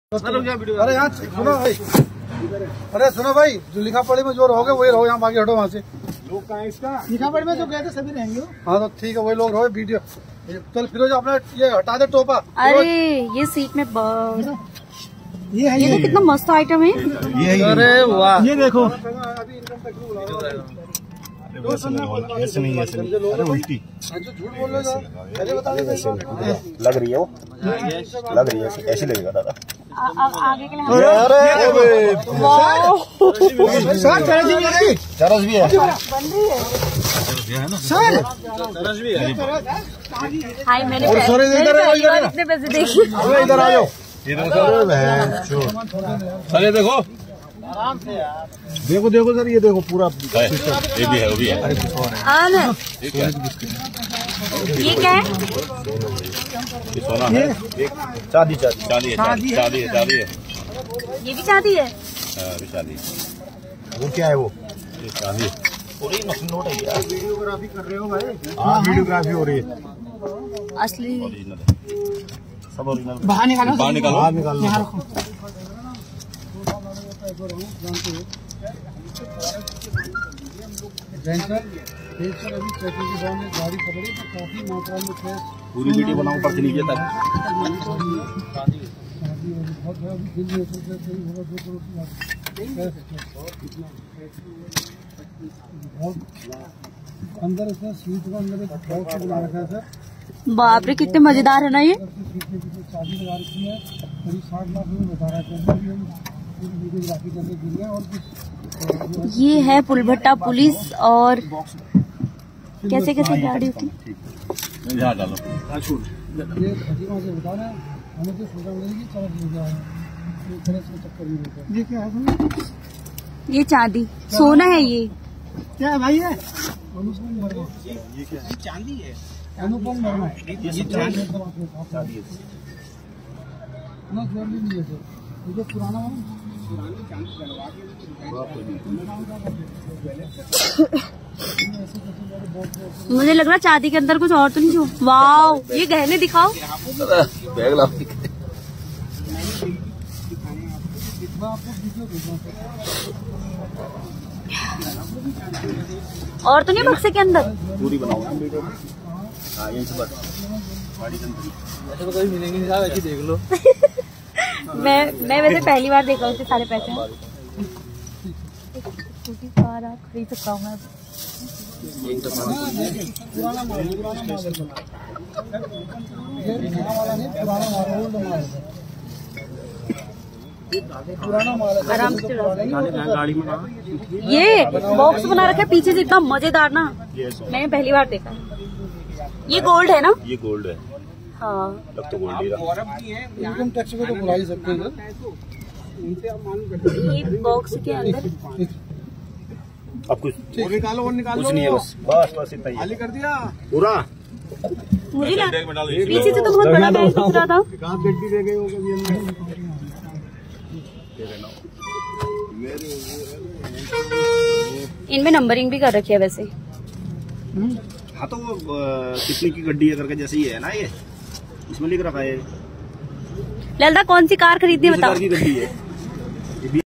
अरे यहाँ सुनो भाई, अरे सुनो भाई, जो लिखा पढ़ी में जो रहोगे वही रहो, यहाँ बाकी हटो वहाँ से। लोग कहाँ इसका लिखा पढ़ी में जो गए थे सभी रहेंगे। हाँ तो ठीक है, वही लोग रहो। वीडियो चल फिरोज अपना ये हटा दे टोपा। अरे ये सीट में ये तो कितना मस्त आइटम है। अरे वाह, ये देखो ऐसे नहीं, ऐसे नहीं, अरे उल्टी जो झूठ बोल रहे हो लग रही है, वो लग रही है, ऐसे लगेगा दादा। आगे के लिए चरस भी है, चरस भी है। हाय, मैंने इतने पैसे देखे। इधर आ जाओ। अरे देखो देखो देखो सर, ये देखो पूरा ये भी है, वो भी है। ये क्या है? ये सोना है, चांदी चांदी चांदी है, चांदी है, चांदी है। ये भी चांदी है। अभी चांदी। वो क्या है? वो ये चांदी है, पूरी मशीन नोट है यार। वीडियोग्राफी कर रहे हो भाई? हाँ वीडियोग्राफी हो रही है। असली ओरिजिनल है, सब ओरिजिनल। बाहर निकालो, बाहर निकालो, बाहर निकालो। अभी ट्रैफिक के में गाड़ी पकड़ी तो काफी मात्रा में प्रेस पूरी वीडियो बनाऊं ऊपर से नीचे तक। अंदर इसमें सीट में अंदर एक बॉक्स बना रखा है सर। बाप रे, कितने मजेदार है ना ये। चाबी लगा रखी है, करीब 60 लाख में बता रहा है। वीडियोग्राफी करने के लिए और ये है पुलभट्टा पुलिस। और कैसे कैसे गाड़ी होती यहाँ डालो। ये खजीमा से बता रहे हैं, हमें तो सोचा मिलेगी चरस ले जाए, चक्कर नहीं होता। ये क्या है? ये चांदी सोना है। ये क्या है भाई? ये अनुपम वर्मा। ये क्या है? चांदी है, अनुपम वर्मा। ये चांदी है ना, ज्वेलरी नहीं है सर। ये जो पुराना है, मुझे लग रहा चांदी के अंदर कुछ और तो नहीं। जो वाह, ये गहने दिखाओ। बैग लाओ। और तो नहीं बक्से के अंदर? पूरी बनाओ ना वीडियो। हाँ यहीं से बस गाड़ी के अंदर। ऐसे तो कभी मिलेंगे नहीं साहब, ऐसे देख लो। मैं वैसे पहली बार देखा उसके सारे पैसे। छोटी कार आप खरीद सकता हूँ मैं। आराम से गाड़ी में ये बॉक्स बना रखा है पीछे से, इतना मजेदार ना। मैंने पहली बार देखा। ये गोल्ड है ना? ये गोल्ड है। हाँ, लग तो गोल्ड ही है। इनकम टैक्स में तो बुला ही सकते हैं। ये बॉक्स के अंदर अब कुछ निकालो और निकालो, कुछ नहीं है, बस इतना ही खाली कर दिया पूरा। मुझे ना पीछे से तो बहुत बड़ा बैग दिख रहा था। पेटी दे गए हो कभी अंदर। इनमें नंबरिंग भी कर रखी है वैसे। हाँ तो वो कितने की गड्डी है करके जैसे ही है ना, ये इसमें लिख रखा है। ललदा कौन सी कार खरीदनी बताओ? की गड्डी है।